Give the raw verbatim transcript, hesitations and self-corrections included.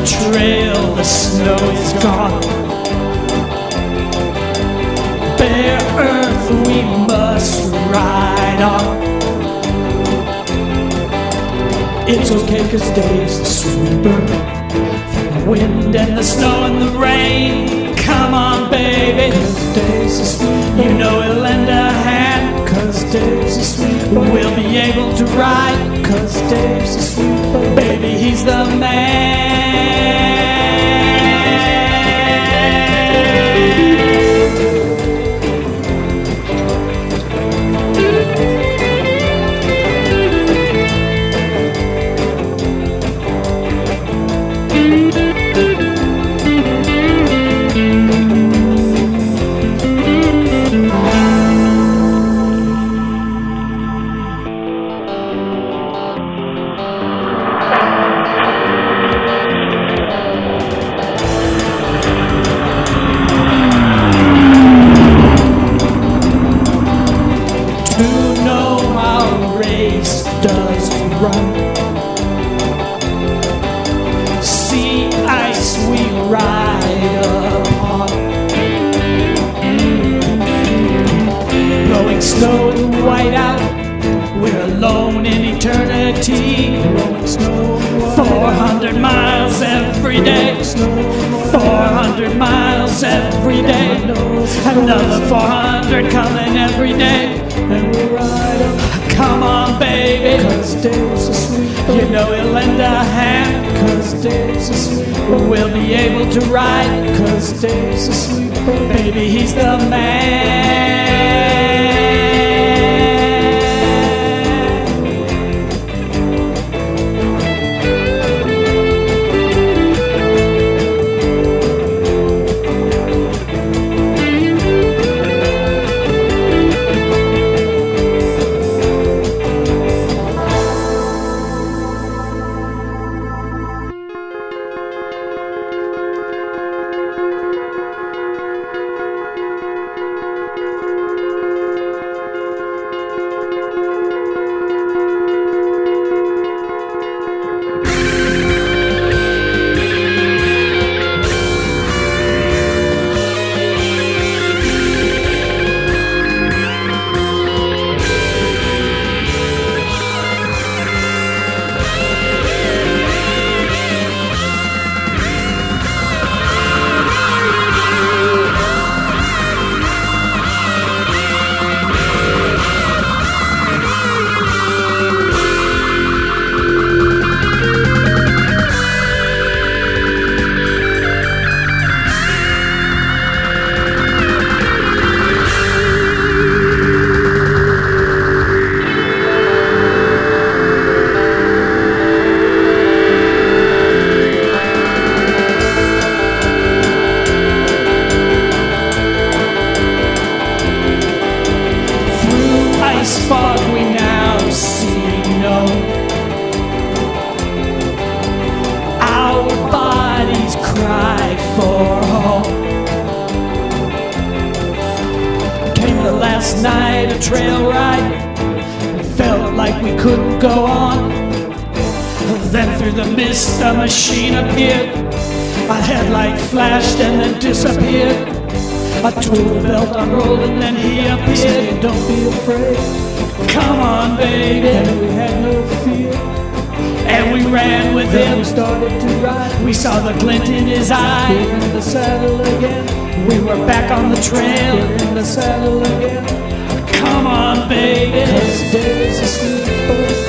trail, the snow is gone. Bare earth we must ride on. It's okay cause Dave's the sweeper. The wind and the snow and the rain. Come on baby, cause Dave's the sweeper. You know he'll lend a hand, cause Dave's the sweeper. We'll be able to ride, cause Dave's the sweeper. Baby, he's the man. Sea ice we ride upon, blowing snow and white out. We're alone in eternity. Four hundred miles every day. Four hundred miles every day. Another four hundred coming every day. And we ride up. Come on, baby, cause Dave's a sweeper. You know he'll lend a hand, cause Dave's a sweeper. We'll be able to ride, cause Dave's a sweeper. Baby, he's the man. Fog we now see no. Our bodies cry for home. Came the last night, a trail ride. It felt like we couldn't go on. Then through the mist a machine appeared. A headlight flashed and then disappeared. A tool belt unrolled and then he appeared. Don't be afraid. Come on, baby. And we had no fear. And we ran with him. We started to ride. We saw the glint in his eye. We're in the saddle again. We were back on the trail. We're in the saddle again. Come on, baby. 'Cause Dave's a sweeper.